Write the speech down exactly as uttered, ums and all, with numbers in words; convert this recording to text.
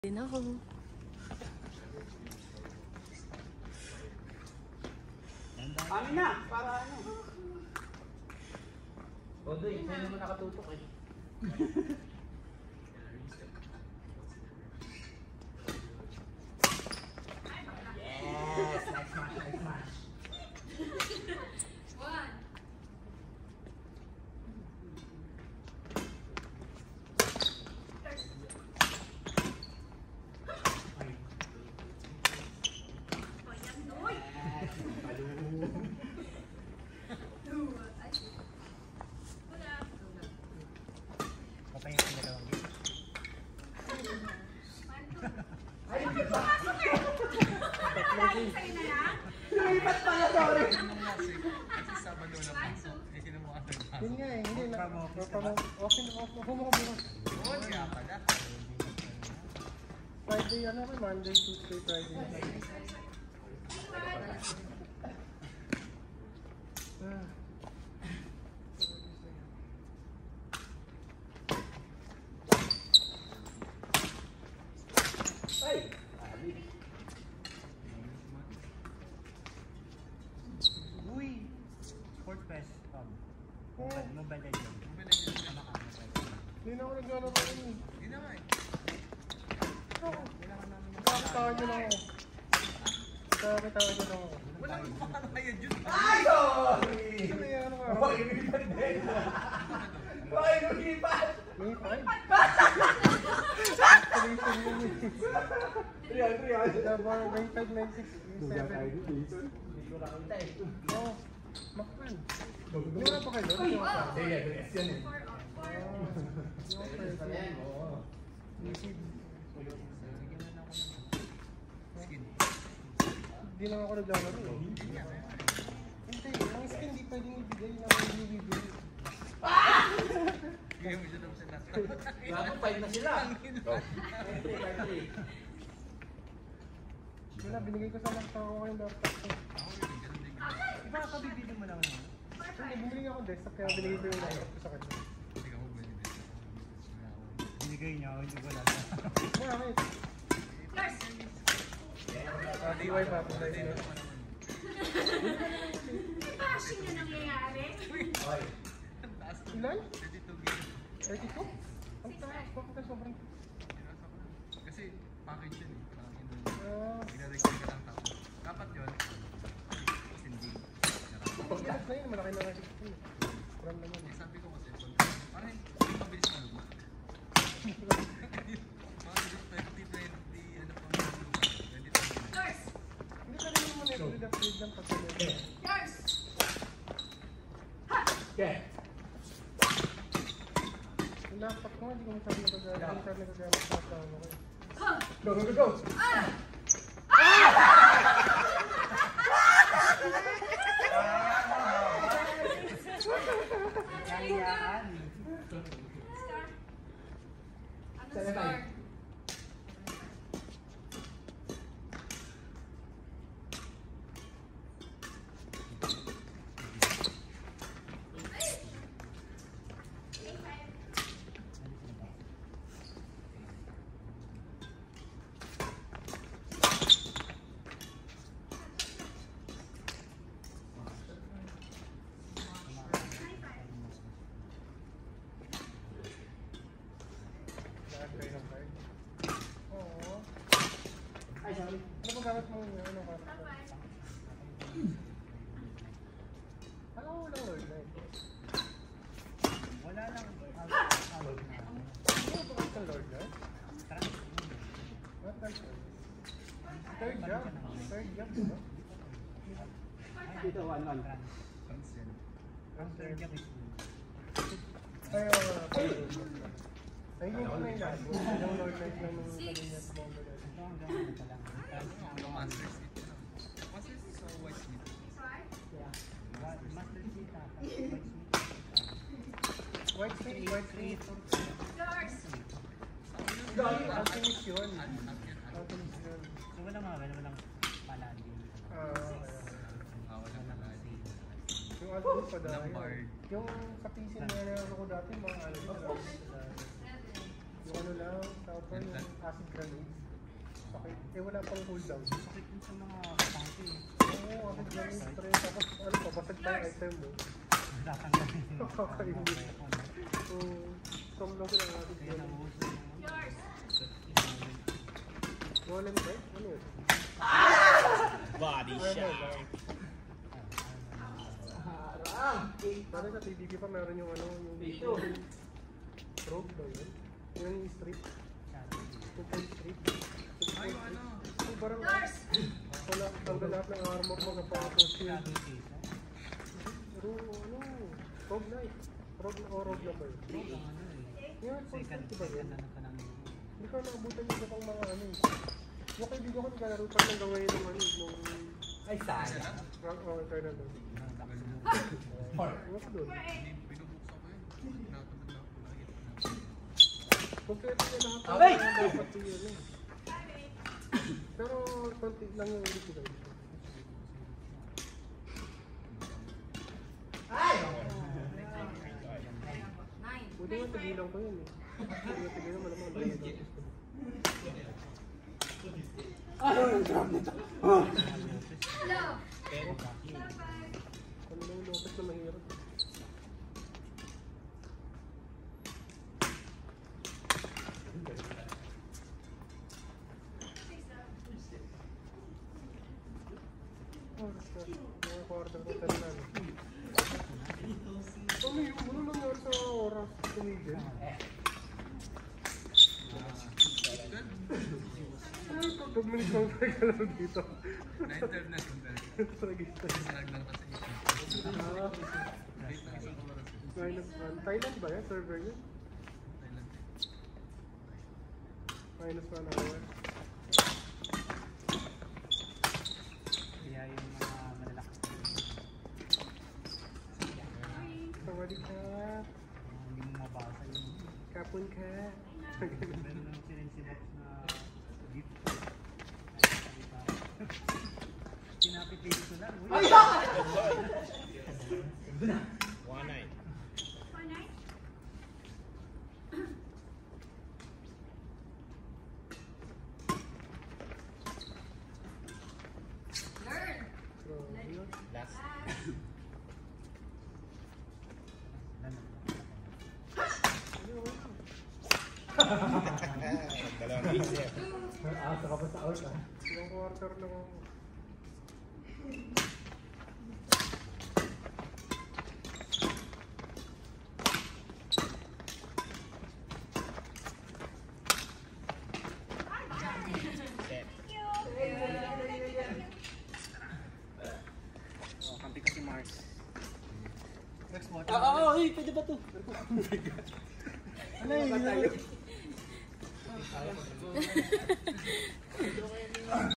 Din ako. Amin na, para ano. Odoy, sa'yo naman nakatutok eh. Yes! Nice smash, nice smash. One. Patay yung dalawang game. Ay, hindi ba? Sa'yo na lang? Lumipat pala, sorry! Kasi Sabado na po. Eh, sino mo kasi pasok? Yun nga eh, hindi na. Okay na, okay mo ka bukas. Oo, kaya pala. Friday, ano ka, Monday, Tuesday, Friday. Ah. Ay! Ali. Uy! Sport Fest. Um, Oh, Mobile Legends. Mobile Legends na makakamay. hindi na ako naglalaro yun eh. Hindi na nga eh. Oo. Kakatawa nyo lang ako. Kakatawa nyo lang ako. Walang makakaya dyan. Ay, sorry! Ano yan, ano ka? Hoy, lumipat din! Hoy, lumipat! May five? Real, real. Dabar, may five, nine, six, seven. Hindi ko nakita eh. Oo. Makpan. Hindi wala pa kayo doon? Hindi wala pa. Sige, yes yan eh. Ayan, Oo. Easy. Skin. Hindi lang ako naglalaro eh. Hindi, ang skin hindi pwedeng ibigay na may ibibigay. Bigyan mo siya daw sa last. Grabe, five na sila. Wala, binigay ko sa laptop ko yung laptop ko. Ako rin, ganun din. Iba ka bibili mo lang naman. Hindi, bumili ako desktop kaya binigay ko yung laptop ko sa kanya. Hindi ka mo bili din. Binigay niya ako, hindi ko alam. Bakit? Lars! Ah, D Y pa po na yun. May bashing na nangyayari. Hoy. Ang taas to. Ilan? thirty-two gigs. thirty-two? Ang taas, bakit ka sobrang... Pinasa ko lang. Kasi package yun eh. Parang yun. Ah, Ginadagdag ka lang tapos. Dapat yun. Kasi hindi. pag ilas na yun, malaki na rin. Ram naman. Eh, sabi ko kasi, pag- parang hindi mabilis na luma. Mga twenty twenty, ano pa mga luma. twenty twenty. Lars! Hindi ka rin naman upgrade upgrade lang pag Okay. Lars! Okay. yung laptop ko, hindi ko masabi nagagamit. Hindi ko nagagamit sa laptop ko. Go, go, go, go! Kayaan! Ano score? Lahat kayo ng card. Oo. Ay, sorry. Ano ba gamit mo yun? Ano ka? Alam mo walang Lord Knight. Wala lang. Ano ba kang Lord Knight? What type of? Third job. Third job, di ba? Dito, one, one. Ang third job is... Ay, oo. Ay, hindi ko na yung last. Yung Lord Knight na nung sabi niya sa Bomber Knight. Yung Master Seat. Master Seat sa White Smith. Master Seat ata. White Street, White Street. Lars! Alchemist yun. Alchemist yun. So wala mga wala walang paladin. Ah, kaya. Ah, wala paladin. Yung Alchemist pa dahil. Lombard. Yung sa P C na nalaro ko dati, mga Alchemist. Yung ano lang, tawag pa yung acid grenades. Sakit. Eh wala pang cooldown. Sakit din sa mga katangke eh. Oo, acid grenades pa rin. Tapos ano pa, basag pa yung item mo. Tatanggalin. Kakainis. So, some lang sila ng acid Kaya grenades. nauuso yung Yours. Golem ba? Ano yun? Body Armor shot. ba? Harang. Dati sa T V P pa meron yung ano, yung Dito. rogue ba yun? Yung street. two point street. Ay, yung ano. So, parang Yours. wala, tanggal lahat ng armor mo kapag shield. shadow case. Pero ano, rogue knight. Rogue na, o rogue na ba yun? Ang ano eh. Yung full Second, street ba yun? second ano ka ng Hindi ko naabutan yung iba pang mga ano eh. Yung kaibigan ko naglalaro pa ng gawin ng ano, nung Ay, sayang. rank o eternal doon. ng takbo. Ano ka doon? Four eight. Binubuksan ko yun. Tinatamad na ako. Nakikita ko na. Kompleto niya lahat. Abay! Dapat yun eh. Five eight. Pero konti lang yung ulit ko. Ay! Nine. Buti nga tigilan ko yun eh. Buti nga tigilan malamang ang dami ng Hello. Pero Five. ano lang yung lopes na mahirap. Oh, basta. Mga quarter ko tayo na. Ano yung ano nangyari sa oras tumigil? Ay, two minutes lang tayo kalaro dito. nine twelve na sundal. Sa register. Sinag lang kasi. Ah, Wait lang isang oras. minus one. Thailand ba yan? Server yun? Thailand. Minus one hour. kaya yung mga malalakas Sawadi ka. hindi mo mabasa yung Kapon ka. meron naman sila yung sinaps na gift. Pinapipili ko lang. Uy! One nine. Four nine. Learn. So, yun. Last. Dalawang piece. Ah, saka pa sa out ah. Ilang quarter lang ako. Set. Oh, kampi ko si Mars. Next one. Ah, ah, ah, hey, pwede ba to? Ano yun?